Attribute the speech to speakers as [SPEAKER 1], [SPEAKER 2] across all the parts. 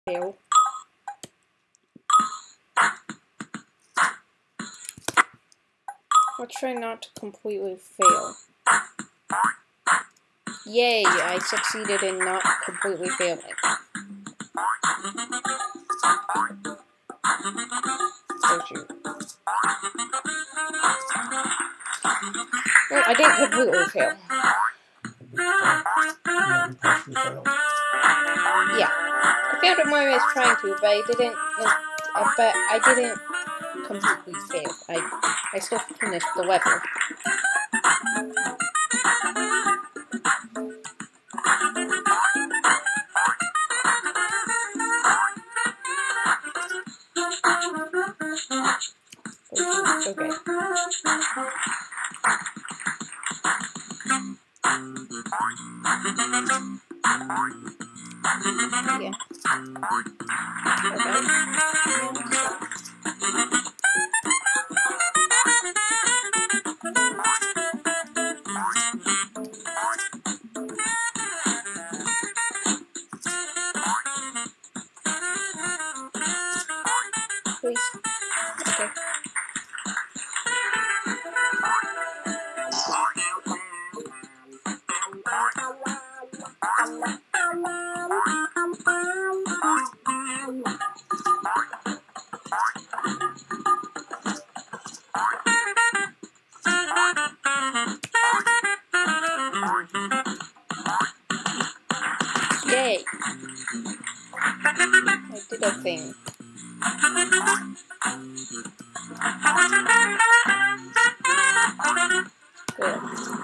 [SPEAKER 1] fail. I'll try not to completely fail. Yay, I succeeded in not completely failing. Oh shoot. Well, I didn't completely fail. Yeah. I failed at where I was trying to, but I didn't completely fail. I still finished the level. Okay. Yeah. Please. Okay. Yay! I did a thing. Good.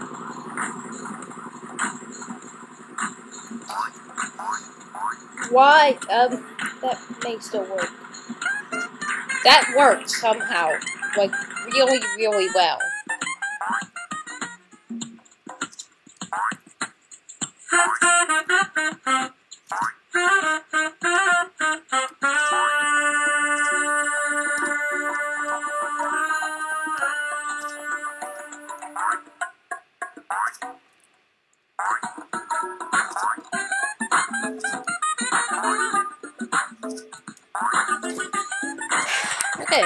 [SPEAKER 1] Why? That may still work. That worked somehow. Like, really, really well. Okay.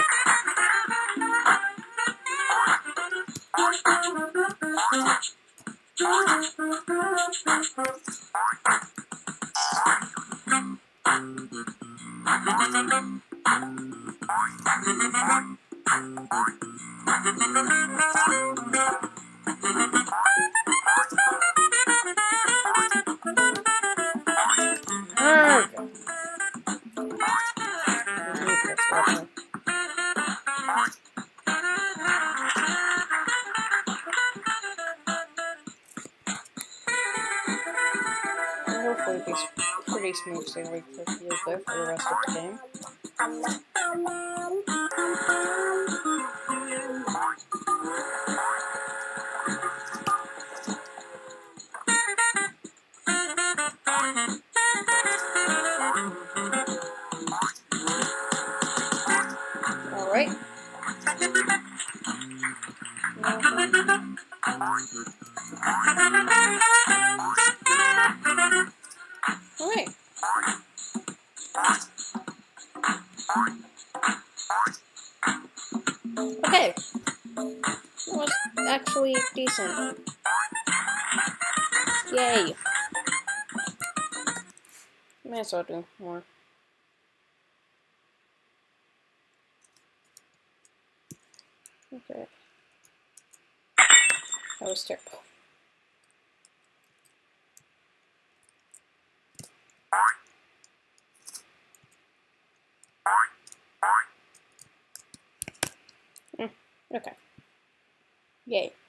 [SPEAKER 1] Hopefully be pretty smooth sailing for the rest of the game. Alright. Alright. Okay. That was actually decent. Yay. May as well do more. Okay. That was terrible. Okay. Yay.